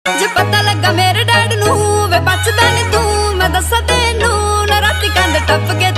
जे पता लगा मेरे डैड नू वे बचदा नी तू मैं दसा तेनू ना राती कंध टप के